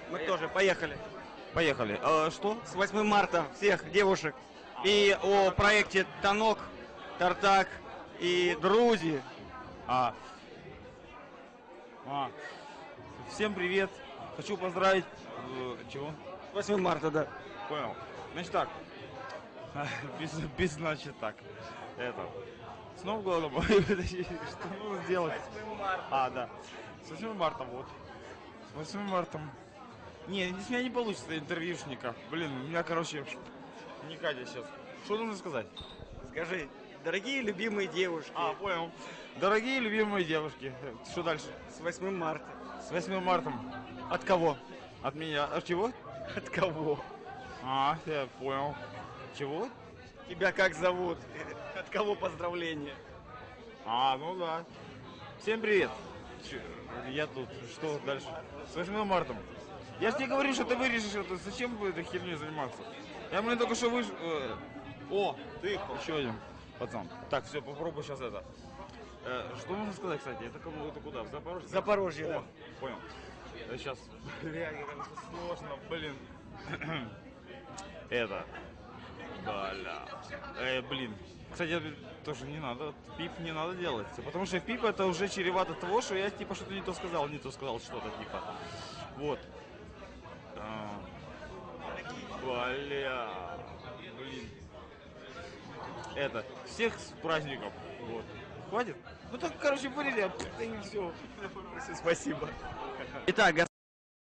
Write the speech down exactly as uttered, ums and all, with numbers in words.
Мы тоже. Поехали. Поехали. А, что? С восьмым марта всех девушек. И о проекте Танок, Тартак и Друзи. А. А. Всем привет. Хочу поздравить. э, Чего? С восьмым марта, да. Понял. Значит так. Без, без значит так. Это. С Новым годом. Что нужно сделать? А, да. С восьмым марта, вот. С восьмым марта. Не, с меня не получится интервьюшника. Блин, у меня, короче, не Катя сейчас. Что нужно сказать? Скажи, дорогие любимые девушки. А, понял. Дорогие любимые девушки. Что дальше? С восьмым марта. С восьмым марта. От кого? От меня. От чего? От кого? А, я понял. Чего? Тебя как зовут? От кого поздравления? А, ну да. Всем привет. Чё, я тут. Что дальше? С восьмым марта. Я же тебе говорю, что ты вырежешь это. Зачем бы этой херней заниматься? Я, блин, только что вышел. Э, о, ты еще один пацан. Так, все, попробуй сейчас это. Э, что можно сказать, кстати? Это кому это куда? В Запорожье? Запорожье, О, да. понял. Сейчас. Реально, как это сложно, блин. Это. Бля. Э, блин. Кстати, тоже не надо. Пип не надо делать. Потому что пип это уже чревато того, что я типа что-то не то сказал, не то сказал что-то типа. Вот. А, бля. Блин. Это. Всех с праздником. Вот. Хватит? Ну так, короче, вырежи, и все. Спасибо. Итак,